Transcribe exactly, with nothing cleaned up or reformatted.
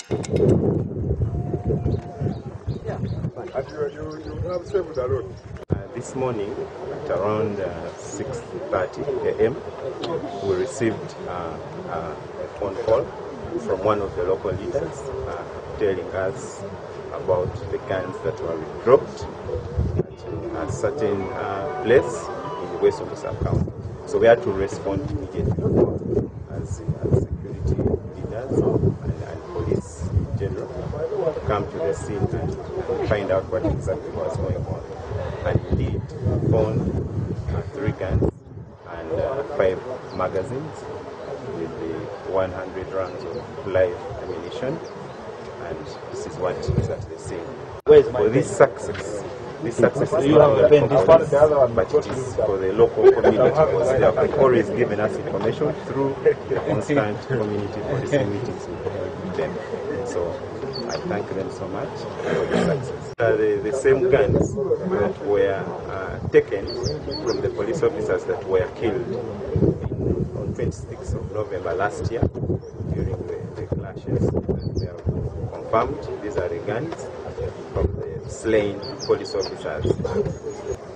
And you, you, you have saved the road. Uh, this morning at around uh, six thirty a m we received uh, uh, a phone call from one of the local leaders uh, telling us about the guns that were dropped at a certain uh, place in the west of the sub-county. So we had to respond immediately as, as security leaders and, and police in general to come to the scene and, and find out what exactly was going on. And indeed, found uh, three guns and uh, five magazines with the one hundred rounds of live ammunition. And this is what is at the scene. For this success, this success is you not have only been for police, but it is for the local community, because they have always given us information through the constant community policing meetings with them. So I thank them so much for the success. Uh, the, the same guns that were uh, taken from the police officers that were killed in, on twenty-sixth of November last year during the, the clashes. They are confirmed. These are the guns from the slain police officers.